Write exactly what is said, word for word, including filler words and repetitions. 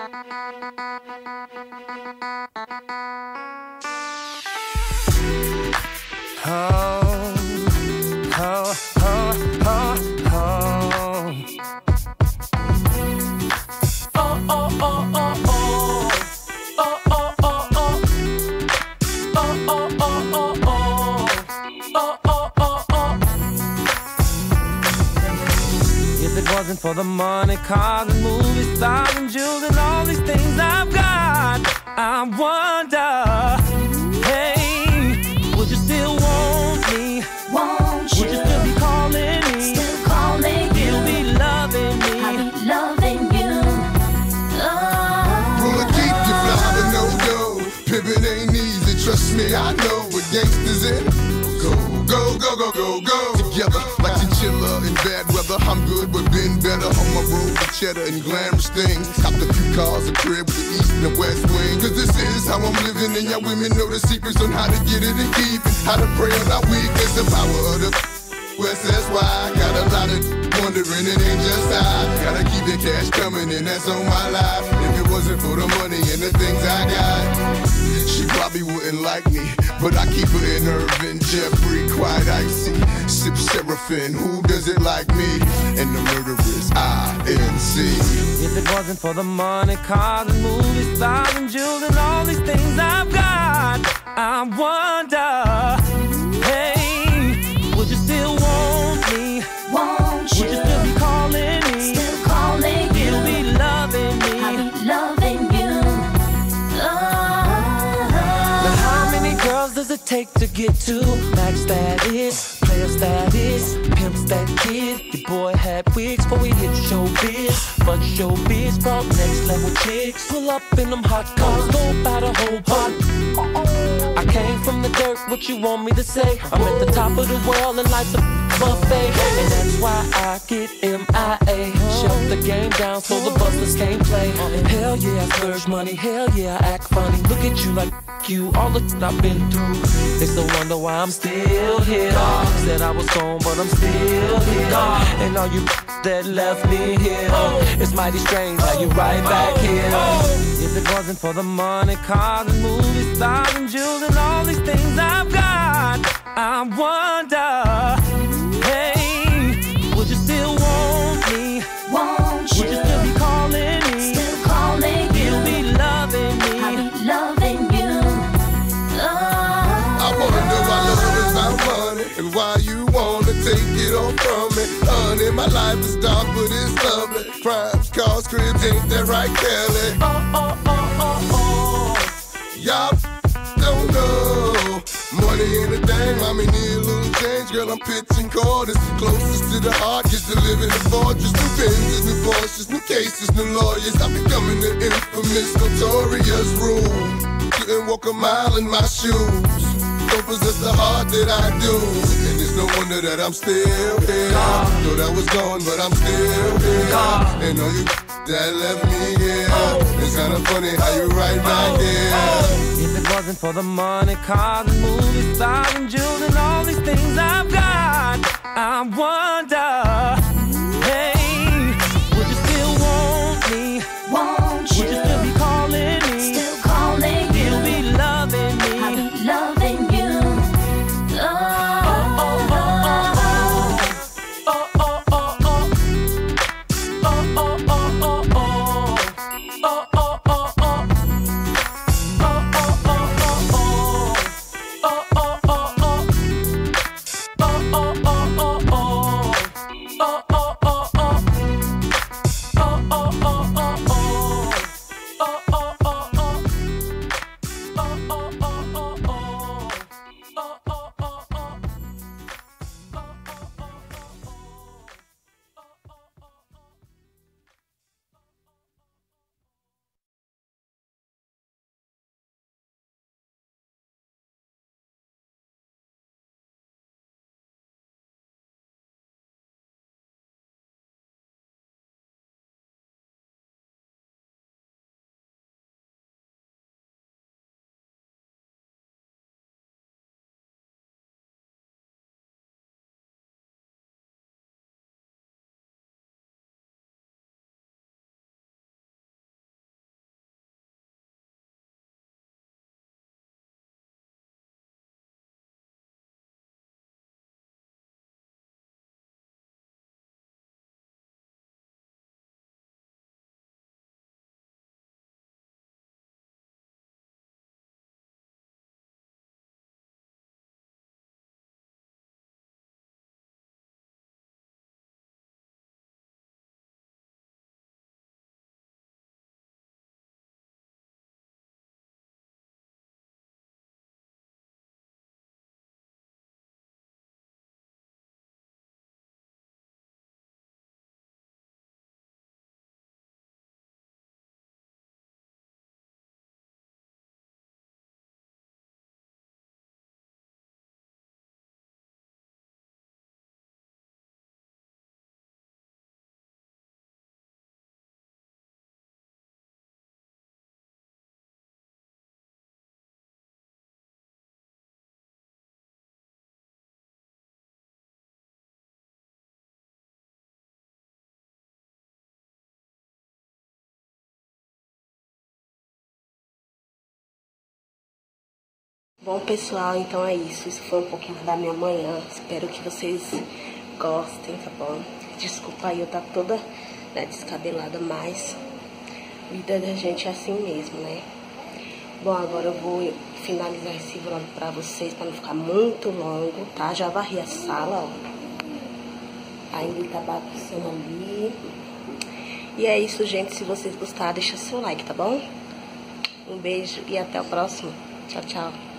Oh, oh, oh, oh, oh. Oh, oh, oh, oh, oh. Oh, oh, oh, oh. Oh, oh, oh, oh, oh. Oh, oh, oh, oh. If it wasn't for the money, cars and movies, stars and jewels and all these things I've got, I wonder, hey, would you still want me? Won't you? Would you still be calling me? Still calling you. You'll be loving me. I'll be loving you. Oh. Wanna keep you fly, but no go. Pimpin' ain't easy, trust me, I know what gangsters in. Go, go, go, go, go, go. Together, like chinchilla in bad weather. I'm good, but been better on my road with cheddar and glamorous things. Copped a few cars, a crib with the east and the west wing. Cause this is how I'm living, and y'all women know the secrets on how to get it and keep it. How to pray on our weakness, the power of the West, that's why I got a lot of wondering, it ain't just I. Gotta keep the cash coming, and that's on my life. If it wasn't for the money and the things I got, she probably wouldn't like me. But I keep her in Irvin, Jeffrey, quite icy. Sip Seraphim, who does it like me? And the murderers, I N C. If it wasn't for the money, cars and movies, stars and jewels and all these things I've got, I wonder, hey, would you still want me? Won't you? Would you still be calling me? Still calling you. You'll be loving me. I'll be loving you. Oh. Now how many girls does it take to get to max status, player status, pimp stat kid? Your boy had wigs before we hit showbiz, but showbiz brought next level chicks. Pull up in them hot cars, go by the whole pot. I came from the dirt, what you want me to say? I'm at the top of the world and life's a buffet, and that's why I get M I A. Shut the game down so the busters can't play. Hell yeah, I splurge money, hell yeah, I act funny. Look at you like you, all the shit I've been through. It's no wonder why I'm still here. Said I was gone, but I'm still here. And all you that left me here, it's mighty strange how you right back here. If it wasn't for the money, cars and movies, stars and jewels and all these things I've got, I wonder, hey, would you still want me? Won't you? Would you still be calling me? Still calling you. You'll be loving me. I'll be loving you. Oh. I wanna know why love is about money, and why you wanna take it all from me. Honey, my life is dark, but it's lovely. Crimes, cars, cribs, ain't that right, Kelly? Oh, oh, oh, oh, oh. Y'all don't know. Money ain't a thing, mommy need a little change. Girl, I'm pitching quarters. Closest to the heart, gets to live in the fortress. New Benzes, new Porsches, new cases, new lawyers. I'm becoming the infamous, notorious rule. Couldn't walk a mile in my shoes. Don't possess the heart that I do. And it's no wonder that I'm still here. Thought I was gone, but I'm still here. And all you that left me here, it's kinda funny how you right back here. If it wasn't for the money, cars and movies, stars and jewels and all these things I've got, I wonder, hey, would you still want me? Won't you? Would you still be calling me? Still calling you. You'll be loving me. I'll be loving you. Oh. Oh, oh, oh, oh, oh. Oh, oh, oh, oh. Oh, oh, oh, oh, oh. Oh, oh, oh, oh. Oh, oh, oh, oh. Bom, pessoal, então é isso. Isso foi um pouquinho da minha manhã. Espero que vocês gostem, tá bom? Desculpa aí eu tá toda, né, descabelada, mas a vida da gente é assim mesmo, né? Bom, agora eu vou finalizar esse vlog pra vocês, pra não ficar muito longo, tá? Já varri a sala, ó. Ainda tá bagunçando ali. E é isso, gente. Se vocês gostaram, deixa seu like, tá bom? Um beijo e até o próximo. Tchau, tchau.